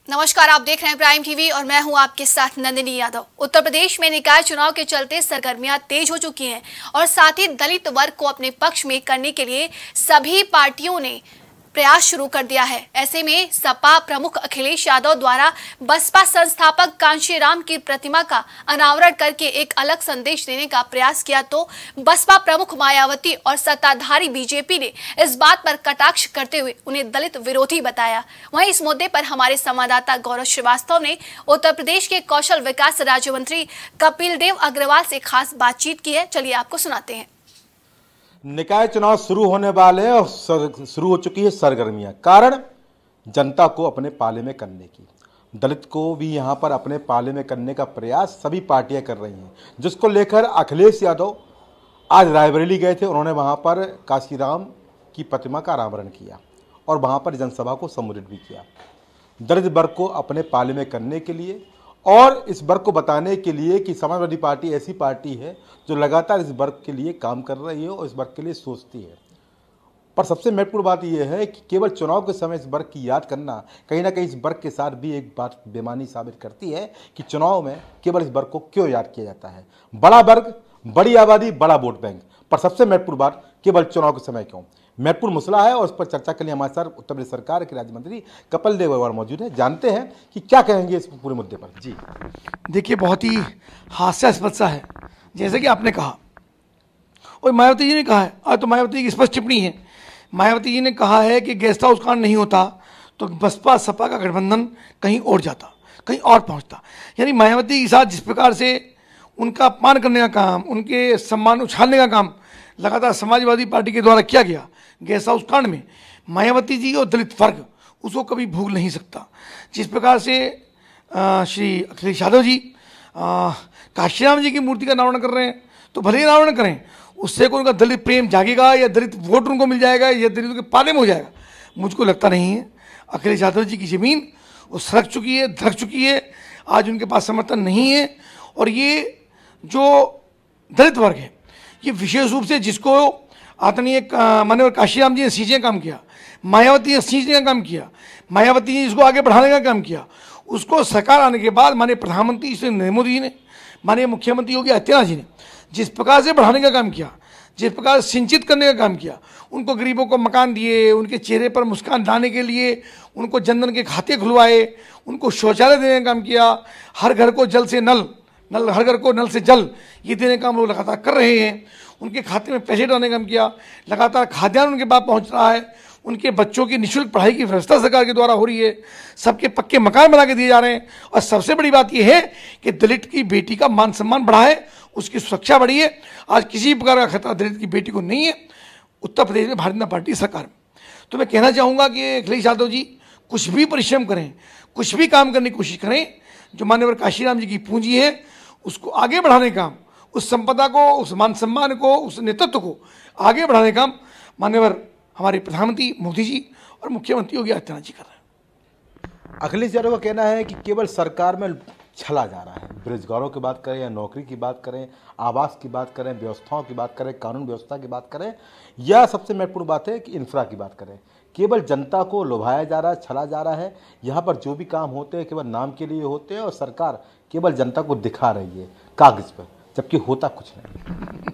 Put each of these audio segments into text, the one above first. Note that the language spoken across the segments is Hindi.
नमस्कार, आप देख रहे हैं प्राइम टीवी और मैं हूं आपके साथ नंदिनी यादव। उत्तर प्रदेश में निकाय चुनाव के चलते सरगर्मियां तेज हो चुकी हैं और साथ ही दलित वर्ग को अपने पक्ष में करने के लिए सभी पार्टियों ने प्रयास शुरू कर दिया है। ऐसे में सपा प्रमुख अखिलेश यादव द्वारा बसपा संस्थापक कांशीराम की प्रतिमा का अनावरण करके एक अलग संदेश देने का प्रयास किया, तो बसपा प्रमुख मायावती और सत्ताधारी बीजेपी ने इस बात पर कटाक्ष करते हुए उन्हें दलित विरोधी बताया। वहीं इस मुद्दे पर हमारे संवाददाता गौरव श्रीवास्तव ने उत्तर प्रदेश के कौशल विकास राज्य मंत्री कपिल देव अग्रवाल से खास बातचीत की है। चलिए आपको सुनाते हैं। निकाय चुनाव शुरू होने वाले हैं और शुरू हो चुकी है सरगर्मियां। कारण जनता को अपने पाले में करने की, दलित को भी यहां पर अपने पाले में करने का प्रयास सभी पार्टियां कर रही हैं, जिसको लेकर अखिलेश यादव आज रायबरेली गए थे। उन्होंने वहां पर कांशीराम की प्रतिमा का अनावरण किया और वहां पर जनसभा को संबोधित भी किया। दलित वर्ग को अपने पाले में करने के लिए और इस वर्ग को बताने के लिए कि समाजवादी पार्टी ऐसी पार्टी है जो लगातार इस वर्ग के लिए काम कर रही है और इस वर्ग के लिए सोचती है। पर सबसे महत्वपूर्ण बात यह है कि केवल चुनाव के समय इस वर्ग की याद करना कहीं ना कहीं इस वर्ग के साथ भी एक बात बेईमानी साबित करती है कि चुनाव में केवल इस वर्ग को क्यों याद किया जाता है। बड़ा वर्ग, बड़ी आबादी, बड़ा वोट बैंक, पर सबसे महत्वपूर्ण बात केवल चुनाव के समय क्यों। महत्वपूर्ण मसला है और उस पर चर्चा के लिए हमारे साथ उत्तर प्रदेश सरकार के राज्य मंत्री कपिल देव अग्रवाल मौजूद है। जानते हैं कि क्या कहेंगे इस पूरे मुद्दे पर। जी देखिए, बहुत ही हास्यास्पद सा है, जैसे कि आपने कहा और मायावती जी ने कहा है। आज तो मायावती जी की स्पष्ट टिप्पणी है। मायावती जी ने कहा है कि गेस्ट हाउस कांड नहीं होता तो बसपा सपा का गठबंधन कहीं और जाता, कहीं और पहुंचता। यानी मायावती के साथ जिस प्रकार से उनका अपमान करने का काम, उनके सम्मान उछालने का काम लगातार समाजवादी पार्टी के द्वारा किया गया गेस्ट हाउस कांड में, मायावती जी और दलित वर्ग उसको कभी भूल नहीं सकता। जिस प्रकार से श्री अखिलेश यादव जी कांशीराम जी की मूर्ति का अनावरण कर रहे हैं, तो भले ही अनावरण करें, उससे कोई उनका दलित प्रेम जागेगा या दलित वोट उनको मिल जाएगा या दलितों के पाले में हो जाएगा, मुझको लगता नहीं है। अखिलेश यादव जी की ज़मीन वो सरक चुकी है, धड़क चुकी है, आज उनके पास समर्थन नहीं है। और ये जो दलित वर्ग है, ये विशेष रूप से जिसको आदरणीय माननीय कांशीराम जी ने सींचने का काम किया, मायावती ने सींचने का काम किया, मायावती ने इसको आगे बढ़ाने का काम किया, उसको सरकार आने के बाद माननीय प्रधानमंत्री श्री नरेंद्र मोदी जी ने, माननीय मुख्यमंत्री योगी आदित्यनाथ जी ने जिस प्रकार से बढ़ाने का काम किया, जिस प्रकार से सिंचित करने का काम किया, उनको गरीबों को मकान दिए, उनके चेहरे पर मुस्कान लाने के लिए उनको जनधन के खाते खुलवाए, उनको शौचालय देने का काम किया, हर घर को जल से नल, हर घर को नल से जल ये देने का हम लोग लगातार कर रहे हैं। उनके खाते में पैसे डालने का काम किया, लगातार खाद्यान्न उनके पास पहुंच रहा है, उनके बच्चों की निःशुल्क पढ़ाई की व्यवस्था सरकार के द्वारा हो रही है, सबके पक्के मकान बना के दिए जा रहे हैं। और सबसे बड़ी बात यह है कि दलित की बेटी का मान सम्मान बढ़ा है, उसकी सुरक्षा बढ़ी है। आज किसी प्रकार का खतरा दलित की बेटी को नहीं है उत्तर प्रदेश में भारतीय जनता पार्टी सरकार में। तो मैं कहना चाहूँगा कि अखिलेश यादव जी कुछ भी परिश्रम करें, कुछ भी काम करने की कोशिश करें, जो माननीय कांशीराम जी की पूंजी है उसको आगे बढ़ाने का काम, उस संपदा को, उस मान सम्मान को, उस नेतृत्व को आगे बढ़ाने का काम माननीय हमारे प्रधानमंत्री मोदी जी और मुख्यमंत्री योगी आदित्यनाथ जी कर रहे हैं। अखिलेश यादव का कहना है कि केवल सरकार में छला जा रहा है। बेरोजगारों की बात करें या नौकरी की बात करें, आवास की बात करें, व्यवस्थाओं की बात करें, कानून व्यवस्था की बात करें, या सबसे महत्वपूर्ण बात है कि इंफ्रा की बात करें, केवल जनता को लुभाया जा रहा है, छला जा रहा है। यहाँ पर जो भी काम होते हैं केवल नाम के लिए होते हैं और सरकार केवल जनता को दिखा रही है कागज पर, जबकि होता कुछ नहीं।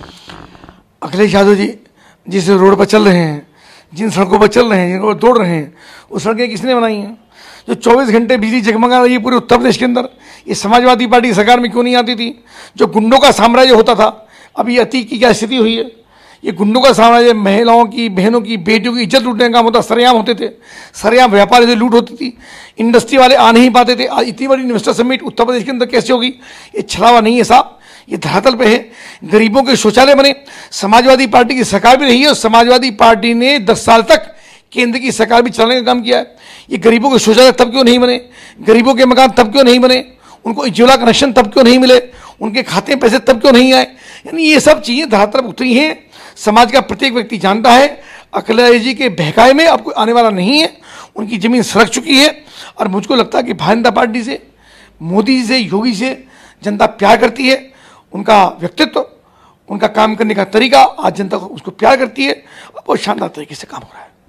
अखिलेश यादव जी जिस रोड पर चल रहे हैं, जिन सड़कों पर चल रहे हैं, जिन रोड दौड़ रहे हैं, वो सड़कें किसने बनाई हैं? जो 24 घंटे बिजली जगमगा रही है पूरे उत्तर प्रदेश के अंदर, ये समाजवादी पार्टी सरकार में क्यों नहीं आती थी? जो गुंडों का साम्राज्य होता था, अब ये अतीत की क्या स्थिति हुई है? ये गुंडों का साम्राज्य महिलाओं की, बहनों की, बेटियों की इज्जत लूटने का काम होता, सरेआम होते थे, सरेआम व्यापार से लूट होती थी, इंडस्ट्री वाले आ नहीं पाते थे। आज इतनी बड़ी इन्वेस्टर समिट उत्तर प्रदेश के अंदर कैसे होगी? ये छलावा नहीं है साहब, ये धरातल पे है। गरीबों के शौचालय बने, समाजवादी पार्टी की सरकार भी रही है और समाजवादी पार्टी ने 10 साल तक केंद्र की सरकार भी चलाने का काम किया है। ये गरीबों के शौचालय तब क्यों नहीं बने? गरीबों के मकान तब क्यों नहीं बने? उनको उज्ज्वला कनेक्शन तब क्यों नहीं मिले? उनके खाते में पैसे तब क्यों नहीं आए? यानी ये सब चीज़ें धरातल पर उतरी हैं। समाज का प्रत्येक व्यक्ति जानता है अखिलेश जी के बहकाए में अब कोई आने वाला नहीं है, उनकी जमीन सरक चुकी है। और मुझको लगता है कि भारतीय जनता पार्टी से, मोदी जी से, योगी से जनता प्यार करती है। उनका व्यक्तित्व, उनका काम करने का तरीका आज जनता को उसको प्यार करती है और बहुत शानदार तरीके से काम हो रहा है।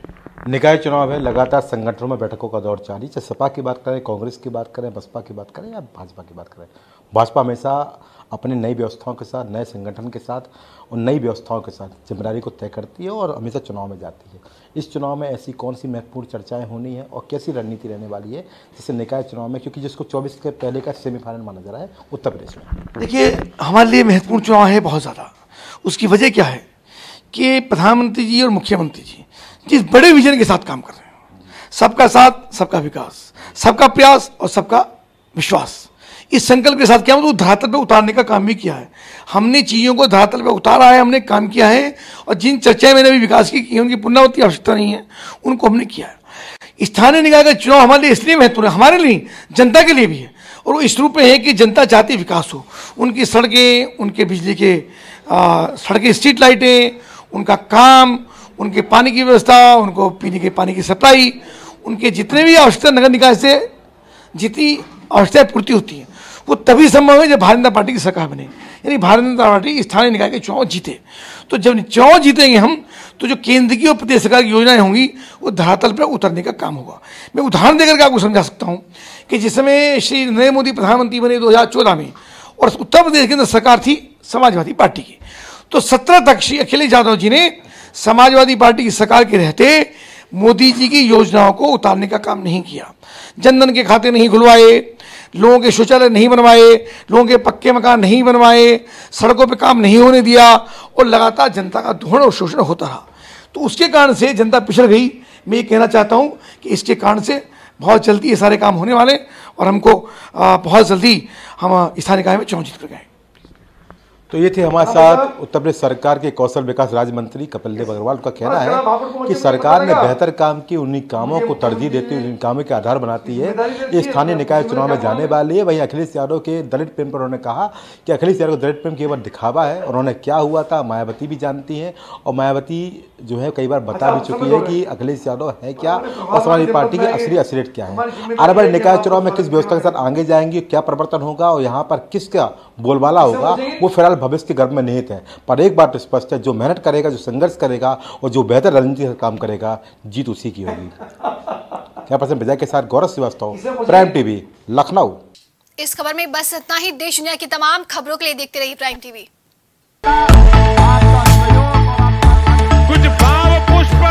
निकाय चुनाव है, लगातार संगठनों में बैठकों का दौर जारी, चाहे सपा की बात करें, कांग्रेस की बात करें, बसपा की बात करें या भाजपा की बात करें। भाजपा हमेशा अपने नई व्यवस्थाओं के साथ, नए संगठन के साथ और नई व्यवस्थाओं के साथ जिम्मेदारी को तय करती है और हमेशा चुनाव में जाती है। इस चुनाव में ऐसी कौन सी महत्वपूर्ण चर्चाएं होनी है और कैसी रणनीति रहने वाली है जिससे निकाय चुनाव में, क्योंकि जिसको 24 के पहले का सेमीफाइनल माना जा रहा है उत्तर प्रदेश में। देखिए, हमारे लिए महत्वपूर्ण चुनाव है बहुत ज़्यादा। उसकी वजह क्या है कि प्रधानमंत्री जी और मुख्यमंत्री जी जिस बड़े विजन के साथ काम कर रहे हैं, सबका साथ, सबका विकास, सबका प्रयास और सबका विश्वास, इस संकल्प के साथ क्या मतलब धरातल पे उतारने का काम भी किया है। हमने चीज़ों को धरातल पे उतारा है, हमने काम किया है और जिन चर्चाएं मैंने अभी विकास की है उनकी पुनरावृत्ति आवश्यकता नहीं है, उनको हमने किया है। स्थानीय निकाय का चुनाव हमारे लिए इसलिए महत्वपूर्ण है, हमारे लिए, जनता के लिए भी है, और वो इस रूप में है कि जनता चाहती विकास हो। उनकी सड़कें, उनके बिजली के सड़कें, स्ट्रीट लाइटें, उनका काम, उनके पानी की व्यवस्था, उनको पीने के पानी की सप्लाई, उनके जितने भी आवश्यकता नगर निकाय से जितनी आवश्यकताएं पूर्ति होती हैं वो तभी संभव है जब भारतीय जनता पार्टी की सरकार बने, यानी भारतीय जनता पार्टी स्थानीय निकाय के चुनाव जीते। तो जब चुनाव जीतेंगे हम, तो जो केंद्र की और प्रदेश सरकार की योजनाएं होंगी वो धरातल पर उतरने का काम होगा। मैं उदाहरण देकर के आपको समझा सकता हूँ कि जिस समय श्री नरेंद्र मोदी प्रधानमंत्री बने 2014 में और उत्तर प्रदेश के अंदर सरकार थी समाजवादी पार्टी की, तो 17 तक श्री अखिलेश यादव जी ने समाजवादी पार्टी की सरकार के रहते मोदी जी की योजनाओं को उतारने का काम नहीं किया। जनधन के खाते नहीं खुलवाए, लोगों के शौचालय नहीं बनवाए, लोगों के पक्के मकान नहीं बनवाए, सड़कों पे काम नहीं होने दिया और लगातार जनता का धोरण और शोषण होता रहा। तो उसके कारण से जनता पिछड़ गई। मैं ये कहना चाहता हूँ कि इसके कारण से बहुत जल्दी ये सारे काम होने वाले और हमको बहुत जल्दी हम स्थानीय निकाय में चुनाव जीत कर गए। तो ये थे हमारे साथ उत्तर प्रदेश सरकार के कौशल विकास राज्य मंत्री कपिल देव अग्रवाल। का कहना है कि सरकार ने बेहतर काम की उन्हीं कामों को तरजीह देती हुई उन कामों के आधार बनाती है। ये स्थानीय निकाय चुनाव में जाने वाली है। वहीं अखिलेश यादव के दलित प्रेम पर उन्होंने कहा कि अखिलेश यादव का दलित प्रेम केवल दिखावा है और उन्होंने क्या हुआ था मायावती भी जानती है और मायावती जो है कई बार बता भी चुकी है कि अखिलेश यादव है क्या और समाजवादी पार्टी के असली असलियत क्या है। आने वाले निकाय चुनाव में किस व्यवस्था के साथ आगे जाएंगे, क्या परिवर्तन होगा और यहाँ पर किसका बोलबाला होगा, वो फिलहाल भविष्य के गर्भ में निहित है। पर एक बात स्पष्ट है, जो मेहनत करेगा, जो संघर्ष करेगा और जो बेहतर रणनीति से काम करेगा, जीत उसी की होगी। कैमरा विजय के साथ गौरव श्रीवास्तव, प्राइम टीवी, लखनऊ। इस खबर में बस इतना ही। देश दुनिया की तमाम खबरों के लिए देखते रहिए प्राइम टीवी। कुछ भाव पुष्प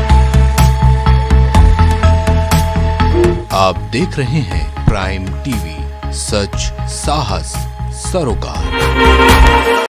आप देख रहे हैं प्राइम टीवी, सच साहस सरोकार।